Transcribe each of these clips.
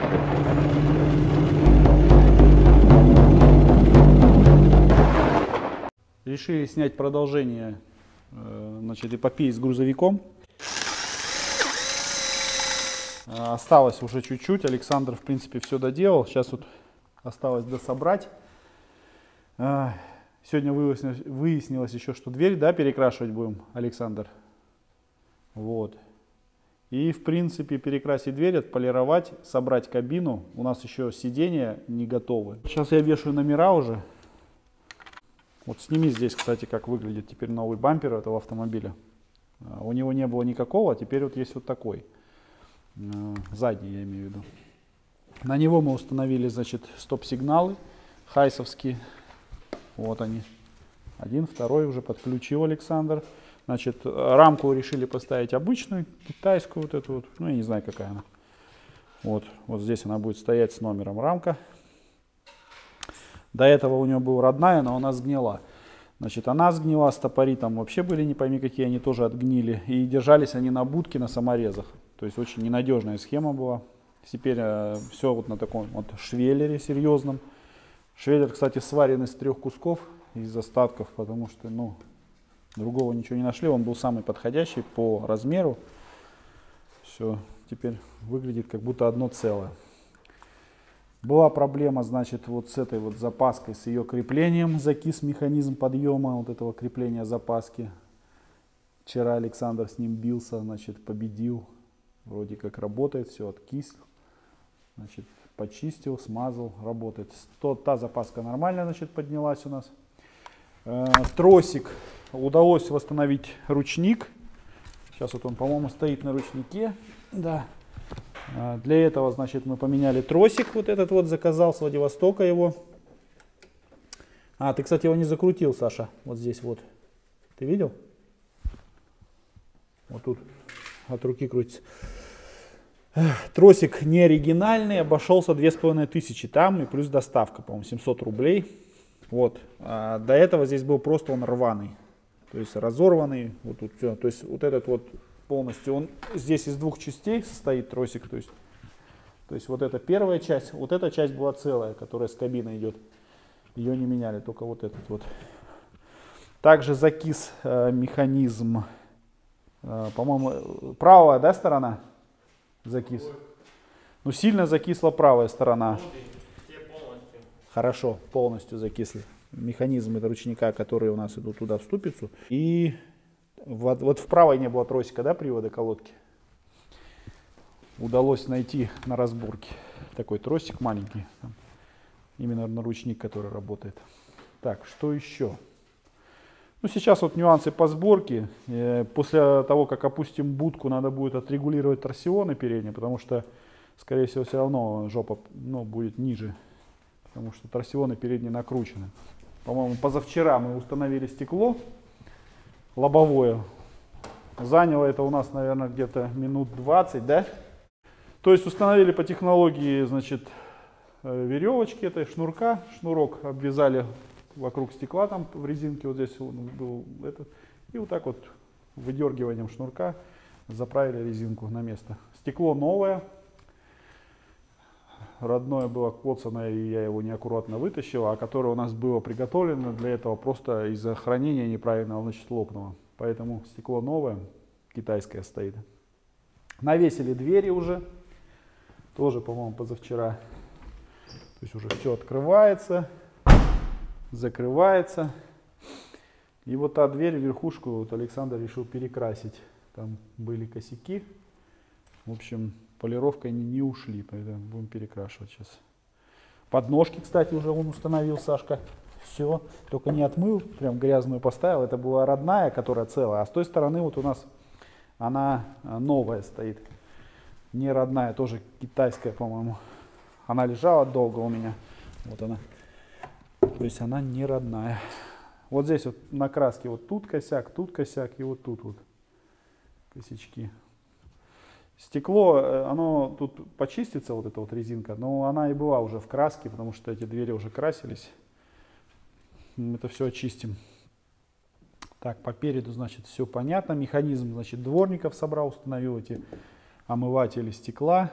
Решили снять продолжение, значит, эпопеи с грузовиком. Осталось уже чуть-чуть. Александр, в принципе, все доделал. Сейчас вот осталось дособрать. Сегодня выяснилось еще, что дверь, да, перекрашивать будем, Александр. Вот. И, в принципе, перекрасить дверь, отполировать, собрать кабину. У нас еще сиденья не готовы. Сейчас я вешаю номера уже. Вот сними здесь, кстати, как выглядит теперь новый бампер этого автомобиля. У него не было никакого, а теперь вот есть вот такой. Задний, я имею в виду. На него мы установили, значит, стоп-сигналы хайсовские. Вот они. Один, второй уже подключил Александр. Значит, рамку решили поставить обычную, китайскую вот эту вот. Ну, я не знаю, какая она. Вот здесь она будет стоять с номером рамка. До этого у нее была родная, но она сгнила. Значит, она сгнила, стопори там вообще были не пойми какие, они тоже отгнили. И держались они на будке, на саморезах. То есть очень ненадежная схема была. Теперь все вот на таком вот швеллере серьезном. Швеллер, кстати, сварен из 3 кусков, из остатков, потому что, ну, другого ничего не нашли. Он был самый подходящий по размеру. Все, теперь выглядит как будто одно целое. Была проблема, значит, вот с этой вот запаской, с ее креплением. Закис механизм подъема вот этого крепления запаски. Вчера Александр с ним бился, значит, победил. Вроде как работает, все откис. Значит, почистил, смазал, работает. Та запаска нормально, значит, поднялась у нас. Тросик. Удалось восстановить ручник. Сейчас вот он, по-моему, стоит на ручнике. Да. Для этого, значит, мы поменяли тросик, вот этот вот заказал с Владивостока его. Ты, кстати, его не закрутил, Саша, вот здесь вот. Ты видел? Вот тут от руки крутится. Тросик не оригинальный, обошелся 2500 там и плюс доставка, по-моему, 700 рублей. Вот. До этого здесь был просто он рваный, то есть разорванный, вот тут все. То есть вот этот вот полностью, он здесь из 2 частей состоит тросик, то есть вот эта первая часть, вот эта часть была целая, которая с кабиной идет, ее не меняли, только вот этот вот. Также закис механизм, по-моему, правая, да, сторона закис? Ну, сильно закисла правая сторона. Хорошо, полностью закисли. Механизмы ручника, которые у нас идут туда в ступицу. И вот в правой не было тросика, да, привода колодки. Удалось найти на разборке такой тросик маленький. Именно на ручник, который работает. Так, что еще? Ну, сейчас вот нюансы по сборке. После того, как опустим будку, надо будет отрегулировать торсионы передние, потому что, скорее всего, все равно жопа, ну, будет ниже. Потому что торсионы передние накручены. По-моему, позавчера мы установили стекло лобовое. Заняло это у нас, наверное, где-то минут 20, да? То есть установили по технологии, значит, веревочки этой, шнурка. Шнурок обвязали вокруг стекла, там в резинке вот здесь был этот. И вот так вот выдергиванием шнурка заправили резинку на место. Стекло новое. Родное было коцанное, и я его неаккуратно вытащил, а которое у нас было приготовлено для этого просто из-за хранения неправильного, значит, лопнуло. Поэтому стекло новое, китайское стоит. Навесили двери уже, тоже, по-моему, позавчера. То есть уже все открывается, закрывается. И вот та дверь, верхушку, вот Александр решил перекрасить. Там были косяки. В общем, полировкой не ушли, поэтому будем перекрашивать сейчас. Подножки, кстати, уже он установил, Сашка. Все, только не отмыл, прям грязную поставил. Это была родная, которая целая, а с той стороны вот у нас она новая стоит. Не родная, тоже китайская, по-моему. Она лежала долго у меня. Вот она. То есть она не родная. Вот здесь вот на краске вот тут косяк и вот тут вот косячки. Стекло, оно тут почистится, вот эта вот резинка, но она и была уже в краске, потому что эти двери уже красились. Мы это все очистим. Так, по переду, значит, все понятно. Механизм, значит, дворников собрал, установил эти омыватели стекла.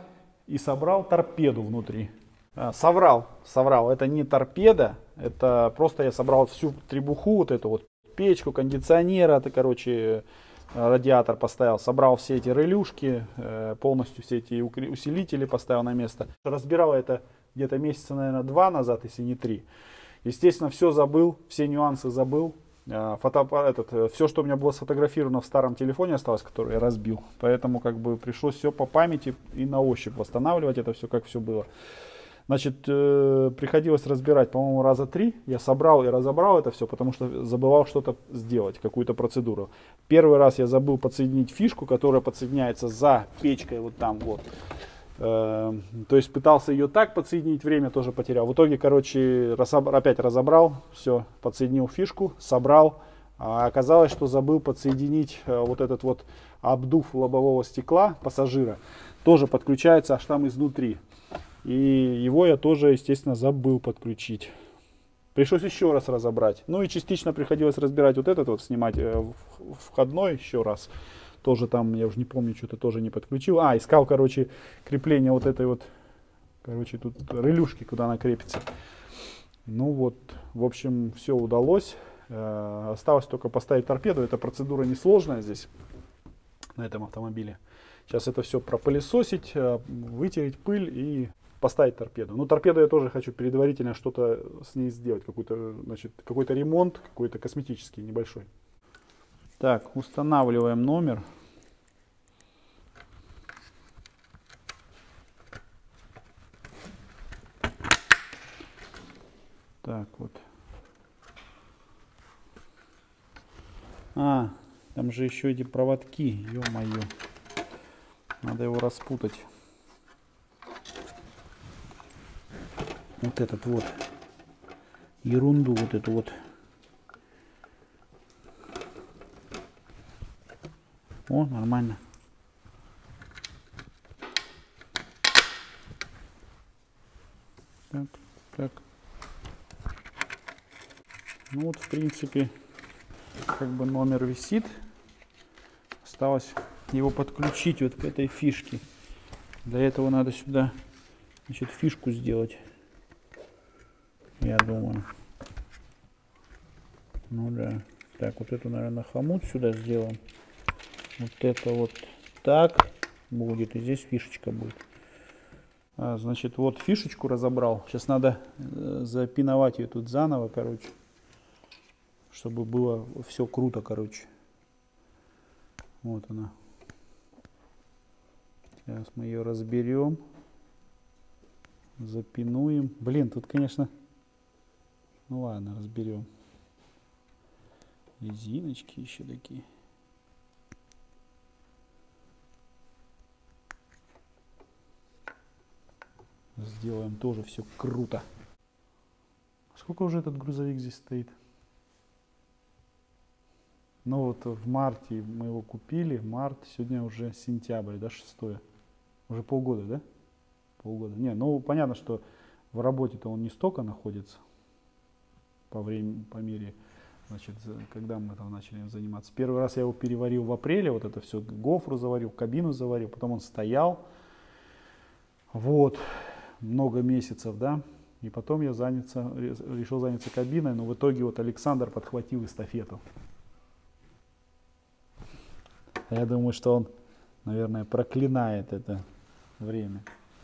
и собрал торпеду внутри. Соврал. Это не торпеда, это просто я собрал всю требуху, вот эту вот печку, кондиционер, это, короче, радиатор поставил, собрал все эти релюшки, полностью все эти усилители поставил на место. Разбирал это где-то месяца, наверное, 2 назад, если не 3. Естественно, все забыл, все нюансы забыл. Все, что у меня было сфотографировано в старом телефоне осталось, который я разбил. Поэтому как бы пришлось все по памяти и на ощупь восстанавливать это все, как все было. Значит, приходилось разбирать, по-моему, раза 3. Я собрал и разобрал это все, потому что забывал что-то сделать, какую-то процедуру. Первый раз я забыл подсоединить фишку, которая подсоединяется за печкой вот там вот. То есть пытался ее так подсоединить, время тоже потерял. В итоге, короче, опять разобрал, все, подсоединил фишку, собрал. А оказалось, что забыл подсоединить вот этот вот обдув лобового стекла пассажира. Тоже подключается аж там изнутри. И его я тоже, естественно, забыл подключить. Пришлось еще раз разобрать. Ну и частично приходилось разбирать вот этот вот, снимать входной еще раз. Тоже там, я уже не помню, что-то тоже не подключил. Искал, короче, крепление вот этой вот, короче, тут релюшки, куда она крепится. Ну вот, в общем, все удалось. Осталось только поставить торпеду. Эта процедура несложная здесь, на этом автомобиле. Сейчас это все пропылесосить, вытереть пыль и поставить торпеду. Ну, торпеду я тоже хочу предварительно что-то с ней сделать. Какой-то ремонт, какой-то косметический, небольшой. Так, устанавливаем номер. Так вот. Там же еще эти проводки, ё-моё. Надо его распутать. Вот этот вот. Ерунду вот эту вот. О, нормально. Так. Ну вот, в принципе, как бы номер висит. Осталось его подключить вот к этой фишке. Для этого надо сюда, значит, фишку сделать. Я думаю. Ну да. Так, вот эту, наверное, хомут сюда сделаем. Вот это вот так будет. И здесь фишечка будет. Значит, вот фишечку разобрал. Сейчас надо запиновать ее тут заново, короче. Чтобы было все круто, короче. Вот она. Сейчас мы ее разберем. Запинуем. Блин, тут, конечно... Ну ладно, разберем. Резиночки еще такие. Сделаем тоже все круто. Сколько уже этот грузовик здесь стоит? Ну вот в марте мы его купили. Март, сегодня уже сентябрь, да, 6. Уже полгода, да? Полгода. Не, ну понятно, что в работе-то он не столько находится. По мере, значит, когда мы там начали заниматься. Первый раз я его переварил в апреле, вот это все, гофру заварил, кабину заварил, потом он стоял, вот, много месяцев, да, и потом я решил заняться кабиной, но в итоге вот Александр подхватил эстафету. Я думаю, что он, наверное, проклинает это время.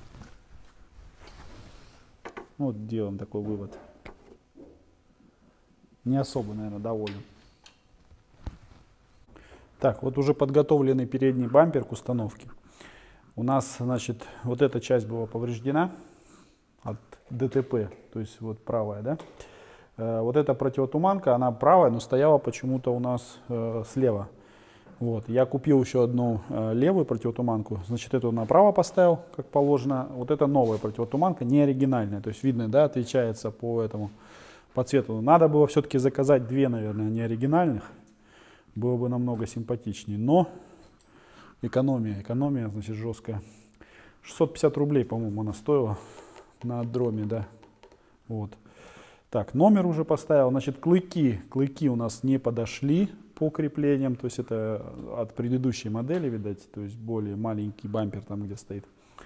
Вот делаем такой вывод. Не особо, наверное, доволен. Так, вот уже подготовленный передний бампер к установке. У нас, значит, вот эта часть была повреждена от ДТП, то есть вот правая, да. Вот эта противотуманка, она правая, но стояла почему-то у нас слева. Вот, я купил еще одну левую противотуманку, значит, эту направо поставил, как положено. Вот это новая противотуманка, не оригинальная, то есть видно, да, отличается по цвету. Надо было все-таки заказать 2, наверное, не оригинальных. Было бы намного симпатичнее. Но экономия, значит, жесткая. 650 рублей, по-моему, она стоила на дроме, да. Вот. Так, номер уже поставил. Значит, клыки у нас не подошли по креплениям. То есть это от предыдущей модели, видать. То есть более маленький бампер там, где стоит.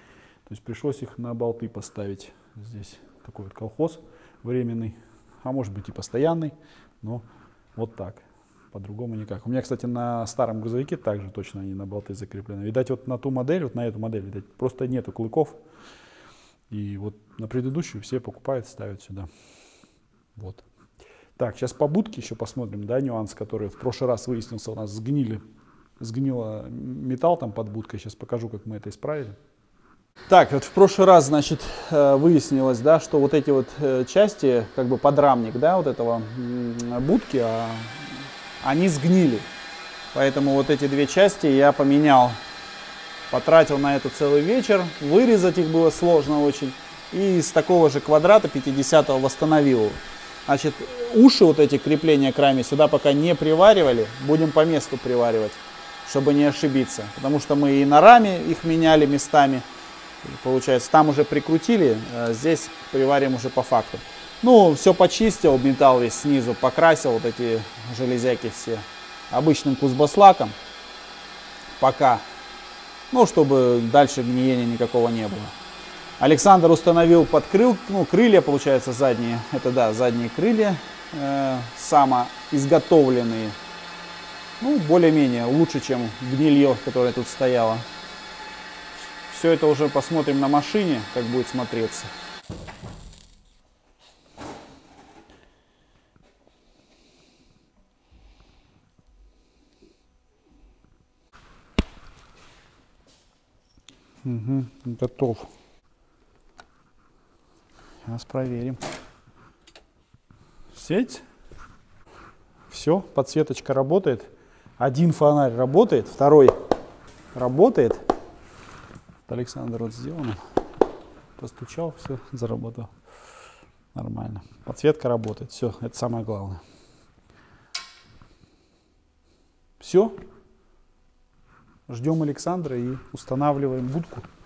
То есть пришлось их на болты поставить. Здесь такой вот колхоз временный, а может быть и постоянный, но вот так. По-другому никак. У меня, кстати, на старом грузовике также точно они на болты закреплены. Видать, вот на ту модель, вот на эту модель, видать, просто нету клыков. И вот на предыдущую все покупают, ставят сюда. Вот. Так, сейчас по будке еще посмотрим, да, нюанс, который в прошлый раз выяснился, у нас сгнило металл там под будкой. Сейчас покажу, как мы это исправили. Так, вот в прошлый раз, значит, выяснилось, да, что вот эти вот части, как бы подрамник, да, вот этого будки, они сгнили. Поэтому вот эти две части я поменял. Потратил на это целый вечер. Вырезать их было сложно очень. И из такого же квадрата 50-го восстановил. Значит, уши вот эти крепления к раме сюда пока не приваривали. Будем по месту приваривать, чтобы не ошибиться. Потому что мы и на раме их меняли местами. Получается, там уже прикрутили, а здесь приварим уже по факту. Ну, все почистил, металл весь снизу покрасил, вот эти железяки все обычным кузбасслаком. Пока. Ну, чтобы дальше гниения никакого не было. Александр установил крылья, получается, задние. Это, да, задние крылья, самоизготовленные. Ну, более-менее лучше, чем гнилье, которое тут стояло. Все это уже посмотрим на машине, как будет смотреться. Угу, готов. Сейчас проверим. Сеть. Все, подсветочка работает. Один фонарь работает, второй работает. Александр вот сделано. Постучал, все, заработал. Нормально. Подсветка работает. Все, это самое главное. Все. Ждем Александра и устанавливаем будку.